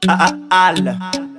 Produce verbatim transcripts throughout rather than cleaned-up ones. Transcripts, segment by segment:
Ah ah al.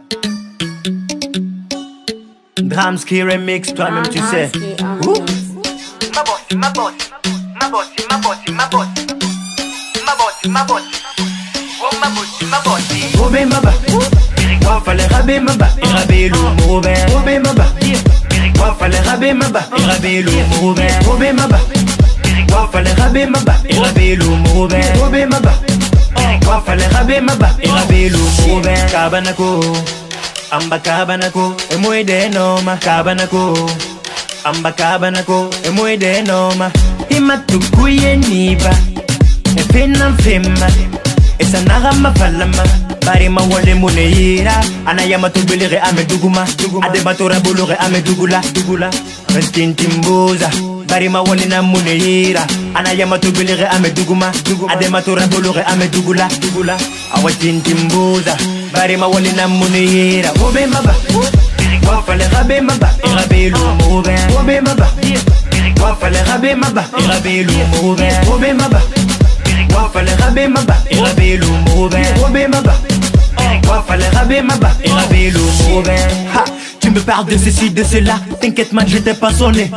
Dramski remix, toi-même tu sais. Ouh. Ma boss, ma boss, ma boss, ma boss, ma boss, ma boss, ma boss, oh ma boss, ma boss. Robé maba, wa fallait raber maba, et raber le Robin. Robé maba, wa fallait raber maba, et raber le Robin. Robé maba, wa fallait raber maba, et raber le Robin. Robé maba, wa fallait raber maba, et raber le Robin. Kabanako, amba kabanako, e moide noma kabanako. Amba kabanako, e moide noma. Imatukuye niba, e fena fema. Esa narama falama, bari ma wale muneira. Anayama tubelere ame duguma, ade batora bolore ame dugula, dugula. Rentintimboza, bari ma wale na muneira. Anayama tubelere ame duguma, ade batora bolore ame dugula, dugula. Awatintimboza, bari ma wale na muneira. Obe maba, wa fale rabe maba, e rabe lu Robin. Obe maba, wa fale rabe maba, e rabe lu Robin. Obe maba. Wa fallait raber ma bas et raber le Robin. Robin ma bas. Wa fallait raber ma bas et raber le Robin. Ha, tu me parles de ceci, de cela. T'inquiète man, je t'ai pas sonné.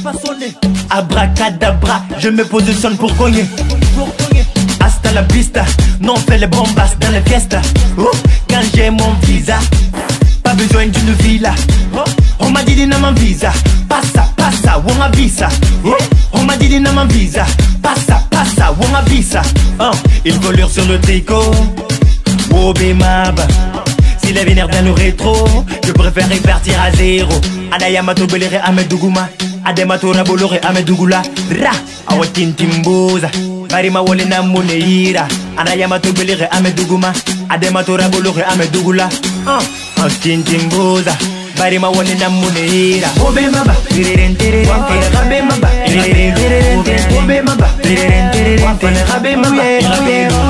Abracadabra, je me positionne pour cogner. Hasta la vista, non fais les bombas dans les fiestas. Oh, quand j'ai mon visa, pas besoin d'une villa. Oh, on m'a dit d'une mon visa. Passa, passa, on m'a visa. Oh, on m'a dit d'une mon visa. Passa, passa, on m'a visa. Oh, il volure sur le tricot. Oh, bimaba. S'il est vénère dans le rétro, je préfère partir à zéro. Adayama tobelere ameduguma. Ademato rabolore amedugula. Ra, awatintimboza. Barima wale na muneira. Adayama tobelere ameduguma. Ademato rabolore amedugula. Ah, awatintimboza. Barima wale na muneira. Obe maba, tireren tireren tireren. Rabe maba, tireren tireren tireren. Obe maba, tireren tireren tireren. Rabe maba, rabe